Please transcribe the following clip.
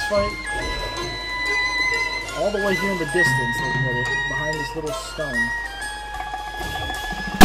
fight all the way here in the distance, behind this little stone.